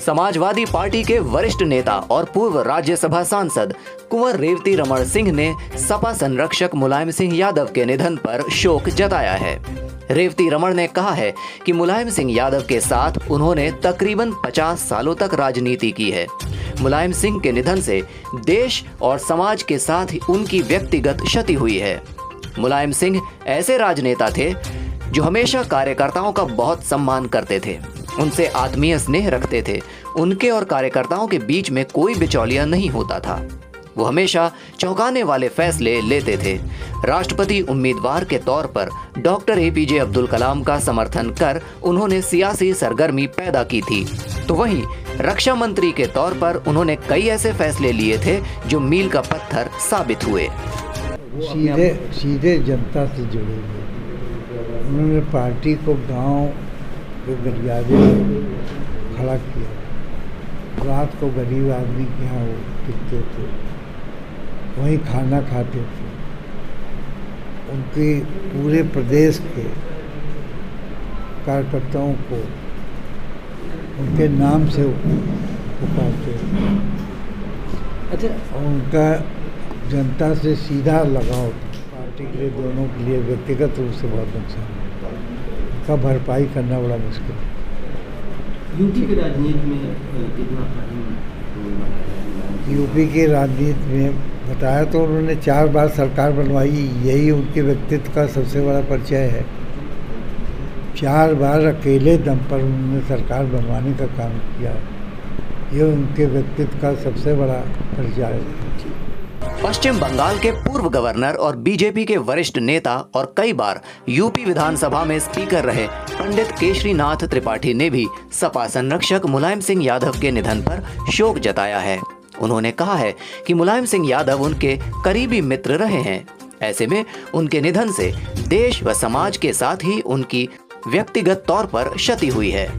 Samajwadi party के वरिष्ठ नेता और पूर्व राज्यसभा सांसद कुंवर रेवती रमण सिंह ने सपा संरक्षक मुलायम सिंह यादव के निधन पर शोक जताया है। रेवती रमण ने कहा है कि मुलायम सिंह यादव के साथ उन्होंने तकरीबन 50 सालों तक राजनीति की है। मुलायम सिंह के निधन से देश और समाज के साथ ही उनकी व्यक्तिगत क्षति हुई है। मुलायम सिंह ऐसे राजनेता थे जो हमेशा कार्यकर्ताओं का बहुत सम्मान करते थे, उनसे आत्मीय स्नेह रखते थे। उनके और कार्यकर्ताओं के बीच में कोई बिचौलिया नहीं होता था। वो हमेशा चौंकाने वाले फैसले लेते थे। राष्ट्रपति उम्मीदवार के तौर पर डॉक्टर एपीजे अब्दुल कलाम का समर्थन कर उन्होंने सियासी सरगर्मी पैदा की थी, तो वहीं रक्षा मंत्री के तौर पर उन्होंने कई ऐसे फैसले लिए थे जो मील का पत्थर साबित हुए। सीधे जनता से जुड़े हुए, उन्होंने पार्टी को गांव के गलियारे खड़ा किया। रात को गरीब आदमी के यहाँ वो टिकते थे, वहीं खाना खाते थे। उनके पूरे प्रदेश के कार्यकर्ताओं को उनके नाम से पुकारते थे। अच्छा, उनका जनता से सीधा लगाव पार्टी के लिए, दोनों के लिए व्यक्तिगत रूप से बहुत नुकसान है। उनका भरपाई करना बड़ा मुश्किल है। यूपी की राजनीति में कितना यूपी की राजनीति में बताया तो उन्होंने 4 बार सरकार बनवाई, यही उनके व्यक्तित्व का सबसे बड़ा परिचय है। 4 बार अकेले दम पर उन्होंने सरकार बनवाने का काम किया, ये उनके व्यक्तित्व का सबसे बड़ा परिचय है। पश्चिम बंगाल के पूर्व गवर्नर और बीजेपी के वरिष्ठ नेता और कई बार यूपी विधानसभा में स्पीकर रहे पंडित केशरीनाथ त्रिपाठी ने भी सपा संरक्षक मुलायम सिंह यादव के निधन पर शोक जताया है। उन्होंने कहा है कि मुलायम सिंह यादव उनके करीबी मित्र रहे हैं। ऐसे में उनके निधन से देश व समाज के साथ ही उनकी व्यक्तिगत तौर पर क्षति हुई है।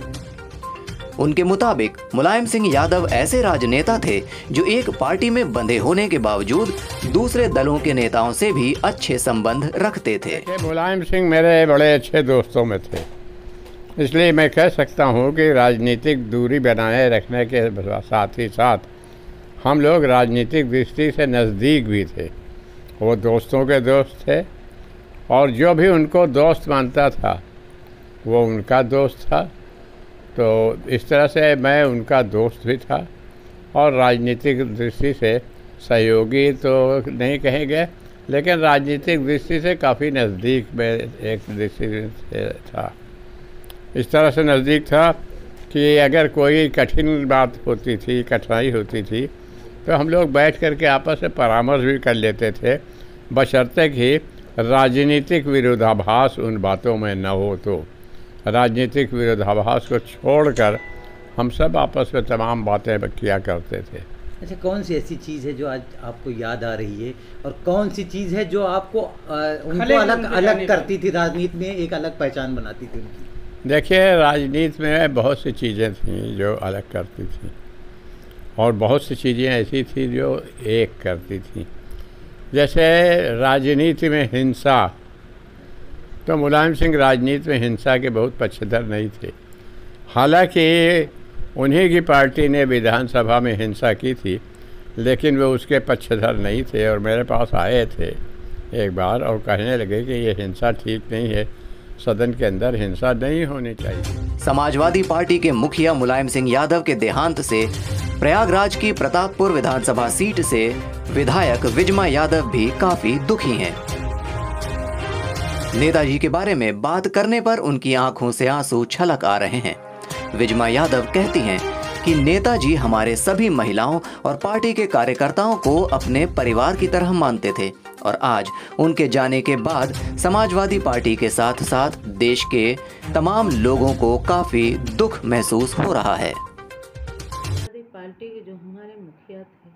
उनके मुताबिक मुलायम सिंह यादव ऐसे राजनेता थे जो एक पार्टी में बंधे होने के बावजूद दूसरे दलों के नेताओं से भी अच्छे संबंध रखते थे। मुलायम सिंह मेरे बड़े अच्छे दोस्तों में थे, इसलिए मैं कह सकता हूं कि राजनीतिक दूरी बनाए रखने के साथ ही साथ हम लोग राजनीतिक दृष्टि से नज़दीक भी थे। वो दोस्तों के दोस्त थे और जो भी उनको दोस्त मानता था वो उनका दोस्त था। तो इस तरह से मैं उनका दोस्त भी था और राजनीतिक दृष्टि से सहयोगी तो नहीं कहेंगे, लेकिन राजनीतिक दृष्टि से काफ़ी नज़दीक में एक दृष्टि से था। इस तरह से नज़दीक था कि अगर कोई कठिन बात होती थी, कठिनाई होती थी, तो हम लोग बैठ कर के आपस में परामर्श भी कर लेते थे, बशर्ते कि राजनीतिक विरोधाभास उन बातों में न हो। तो राजनीतिक विरोधाभास को छोड़कर हम सब आपस में तमाम बातें किया करते थे। अच्छा, कौन सी ऐसी चीज़ है जो आज आपको याद आ रही है और कौन सी चीज़ है जो आपको उनको अलग करती थी, राजनीति में एक अलग पहचान बनाती थी उनकी? देखिए, राजनीति में बहुत सी चीज़ें थीं जो अलग करती थी और बहुत सी चीज़ें ऐसी थी जो एक करती थी। जैसे राजनीति में हिंसा, तो मुलायम सिंह राजनीति में हिंसा के बहुत पक्षधर नहीं थे। हालांकि उन्हीं की पार्टी ने विधानसभा में हिंसा की थी, लेकिन वो उसके पक्षधर नहीं थे और मेरे पास आए थे एक बार और कहने लगे कि ये हिंसा ठीक नहीं है, सदन के अंदर हिंसा नहीं होनी चाहिए। समाजवादी पार्टी के मुखिया मुलायम सिंह यादव के देहांत से प्रयागराज की प्रतापपुर विधानसभा सीट से विधायक विजमा यादव भी काफी दुखी हैं। नेताजी के बारे में बात करने पर उनकी आंखों से आंसू छलक आ रहे हैं। विजमा यादव कहती हैं कि नेताजी हमारे सभी महिलाओं और पार्टी के कार्यकर्ताओं को अपने परिवार की तरह मानते थे और आज उनके जाने के बाद समाजवादी पार्टी के साथ साथ देश के तमाम लोगों को काफी दुख महसूस हो रहा है। पार्टी के जो हमारे मुखिया थे,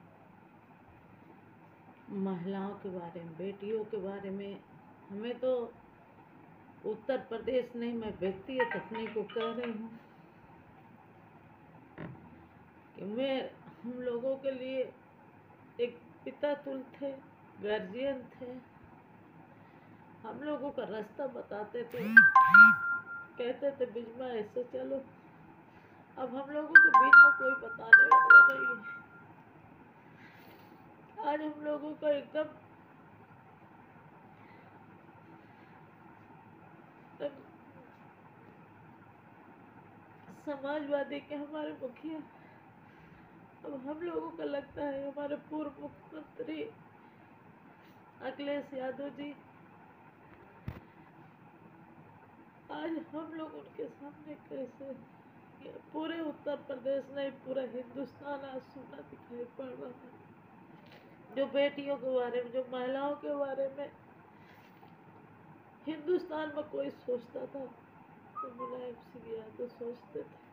महिलाओं के बारे में, बेटियों के बारे में, हमें तो उत्तर प्रदेश नहीं, मैं व्यक्तिगत अपने को कह रही हूँ कि हम लोगों के लिए एक पिता तुल्य थे, गार्जियन थे। हम लोगों का रास्ता बताते थे, कहते थे बिजमा ऐसे चलो, अब हम लोगों के बीच में कोई बताने वाला नहीं है। आज हम लोगों का एकदम समाजवादी के हमारे मुखिया, अब हम लोगों को लगता है हमारे पूर्व मुख्यमंत्री अखिलेश यादव जी, आज हम लोग उनके सामने कैसे, पूरे उत्तर प्रदेश नहीं पूरा हिंदुस्तान आज सुना दिखाई पड़ रहा है। जो बेटियों के बारे में, जो महिलाओं के बारे में हिंदुस्तान में कोई सोचता था तो मुलायम सिंह यादव सोचते थे।